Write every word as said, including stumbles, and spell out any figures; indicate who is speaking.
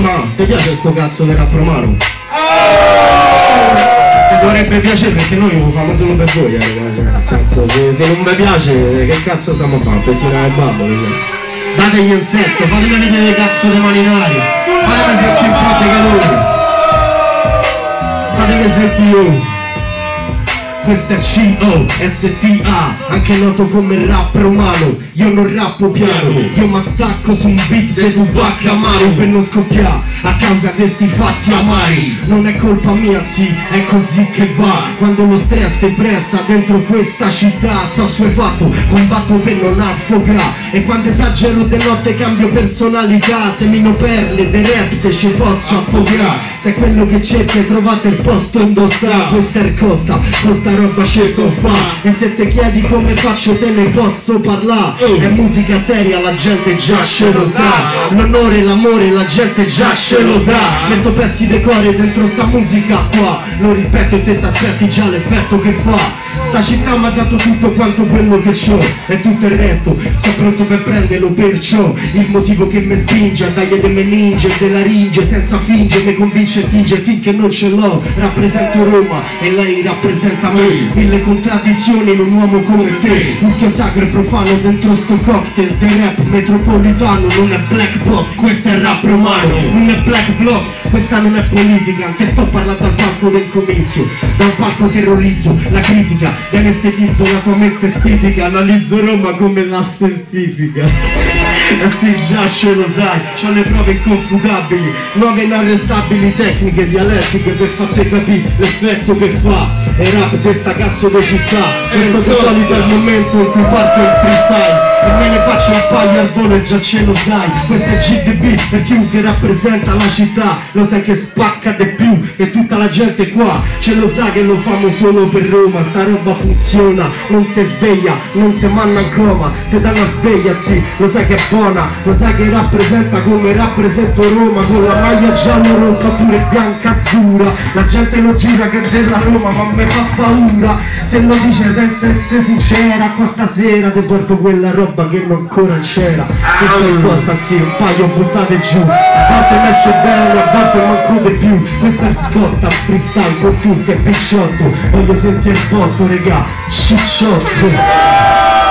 Speaker 1: Ma ti piace sto cazzo di rap romano? Mi dovrebbe piacere perché noi lo facciamo solo per voi, eh, nel senso, se, se non vi piace che cazzo stiamo a fare? Per tirare il babbo, dategli un senso, fatemi vedere le cazzo di mani in aria, fatemi sentire un po' di calore, fatemi sentire io. Questo è C O S T A, anche noto come rap romano. Io non rappo piano, io mi stacco su un beat de Tupac Amaru per non scoppiare a causa di sti fatti amari. Non è colpa mia, sì, è così che va. Quando lo stress ti pressa dentro questa città, sto assuefatto, combatto per non affogare. E quando esagero de notte cambio personalità, semino perle de rap te ci posso affogare. Se è quello che cerchi trovate il posto in sta. Questa è il costa, costa roba sceso fa. E se te chiedi come faccio te ne posso parlare. È musica seria, la gente già ce lo sa. L'onore, l'amore, la gente già ce lo dà. Metto pezzi di cuore dentro sta musica qua. Lo rispetto e te t'aspetti già l'effetto che fa. Sta città mi ha dato tutto quanto quello che c'ho. E tutto il resto, sono pronto per prenderlo perciò. Il motivo che mi spinge a dargli delle ninja e della ringe senza finge, mi convince e tinge finché non ce l'ho. Rappresento Roma e lei rappresenta me. Mille contraddizioni in un uomo come te. Muschio sacro e profano dentro sto cocktail di rap metropolitano. Non è black pop, questo è rap romano. Non è black block, questa non è politica. Anche sto parlando al palco del comizio. Da un palco terrorizzo la critica e anestetizzo la tua mente estetica. Analizzo Roma come la certifica. Eh sì, già ce lo sai, c'ho le prove inconfutabili, nuove inarrestabili tecniche dialettiche per farti capire l'effetto che fa. E rap di sta cazzo di città, questo che solito è il momento in cui parto il freestyle. E me ne faccio un paio al volo e già ce lo sai. Questo è G D B per chiunque rappresenta la città. Lo sai che spacca di più e tutta la gente qua ce lo sa che lo famo solo per Roma. Sta roba funziona, non te sveglia, non te manna in coma, te dà una sveglia, sì, lo sai che è buona. Lo sai che rappresenta come rappresento Roma, con la maglia giallo rossa pure bianca azzurra. La gente lo gira che è della Roma ma me fa paura. Se lo dice senza essere sincera, qua stasera ti porto quella roba che non ancora c'era. Questo è costa, sì, un paio buttate giù. A volte mi esce bene, a volte manco di più. Questa è costa, freestyle con tutte e picciotto. Voglio sentire il botto, regà, cicciotto.